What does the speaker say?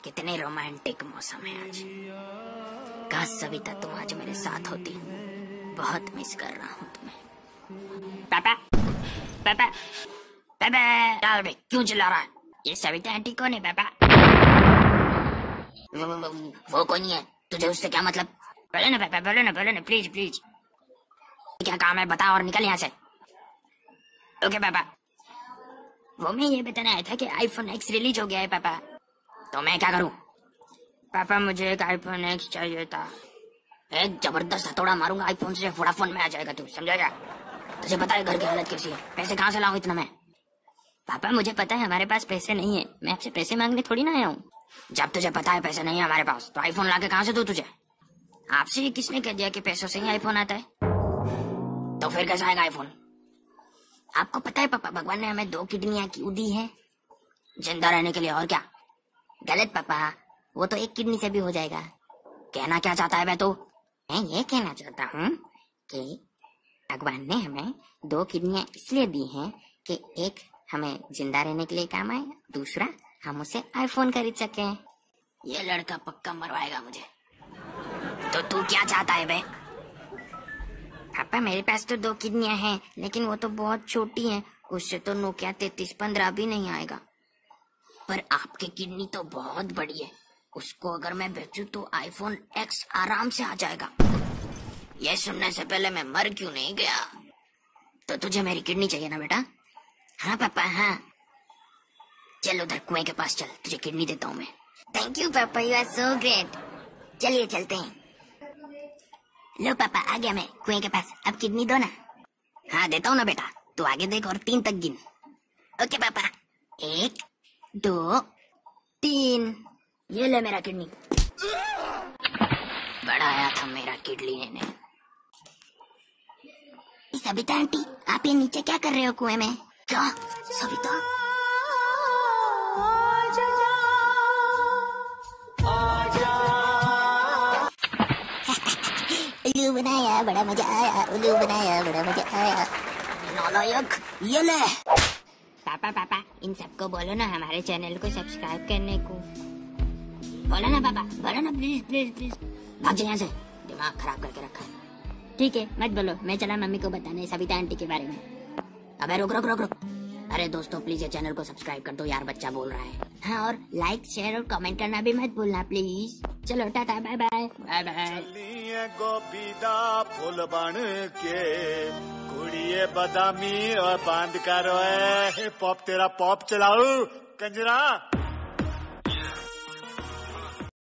कितने रोमांटिक मौसम है आज। काश सविता तुम आज मेरे साथ होती। बहुत मिस कर रहा हूँ तुम्हें। पापा पापा पापा क्यों चिल्ला रहा है? ये सविता आंटी कौन है पापा? वो कौन है? तुझे उससे क्या मतलब? बोलो ना पापा, बोलो ना प्लीज प्लीज। क्या काम है बता और निकल यहाँ से। ओके पापा। वो मैं ये बताना आया था कि आईफोन X रिलीज हो गया है पापा। तो मैं क्या करूं? पापा मुझे एक आईफोन X चाहिए था। एक जबरदस्त हथौड़ा मारूंगा आईफोन से वोडाफोन में आ जाएगा तू, समझा क्या? तुझे पता है घर की हालत कैसी है, पैसे कहाँ से लाऊं इतना मैं? पापा मुझे पता है हमारे पास पैसे नहीं है, मैं आपसे पैसे मांगने थोड़ी ना आया हूँ। जब तुझे पता है पैसे नहीं है हमारे पास तो आईफोन लाके कहाँ से दूं तुझे? आपसे ये किसने कह दिया कि पैसों से ही आईफोन आता है? तो फिर कैसा आएगा आईफोन? आपको पता है पापा भगवान ने हमें 2 किडनियां क्यों दी है? जिंदा रहने के लिए, और क्या? गलत पापा, वो तो 1 किडनी से भी हो जाएगा। कहना क्या चाहता है? मैं ये कहना चाहता हूँ कि भगवान ने हमें 2 किडनियां इसलिए दी हैं कि एक हमें जिंदा रहने के लिए काम आए, दूसरा हम उसे आईफोन खरीद सके। ये लड़का पक्का मरवाएगा मुझे। तो तू क्या चाहता है बे? पापा मेरे पास तो 2 किडनियां हैं, लेकिन वो तो बहुत छोटी हैं, उससे तो नोकिया 3315 भी नहीं आएगा। पर आपकी किडनी तो बहुत बड़ी है, उसको अगर मैं बेचूं तो आईफोन X आराम से आ जाएगा। ये सुनने से पहले मैं मर क्यों नहीं गया? तो तुझे मेरी किडनी चाहिए ना बेटा? हाँ पापा हाँ। चल उधर कुएं के पास चल, तुझे किडनी देता हूँ मैं। थैंक यू पापा, यू आर सो ग्रेट। चलिए चलते हैं। लो पापा आ गया मैं कुएं के पास, अब किडनी दो ना। हाँ देता हूँ ना बेटा, तू आगे देख और 3 तक गिन। ओके पापा, 1 2 3। ये ले मेरा किडनी। बड़ा आया था मेरा किडनी लेने। सविता आंटी आप ये नीचे क्या कर रहे हो कुएं में? क्या सविता? उल्लू बनाया बड़ा मजा आया, उल्लू बनाया बड़ा मजा आया। नालायक, ये ले। पापा इन सबको बोलो ना हमारे चैनल को सब्सक्राइब करने को। बोलो ना पापा, बोलो ना प्लीज प्लीज प्लीज। भाग जाए यहाँ से, दिमाग खराब करके रखा है। ठीक है मत बोलो, मैं चला मम्मी को बताने सविता आंटी के बारे में। अबे रुक। अरे दोस्तों प्लीज ये चैनल को सब्सक्राइब कर दो यार, बच्चा बोल रहा है। हाँ और लाइक शेयर और कमेंट करना भी मत भूलना प्लीज। चलो tata bye bye bye bye. गोभी दा फूल बन के कुड़िए बदामी और बांध कर पॉप तेरा पॉप चलाऊ कंजरा।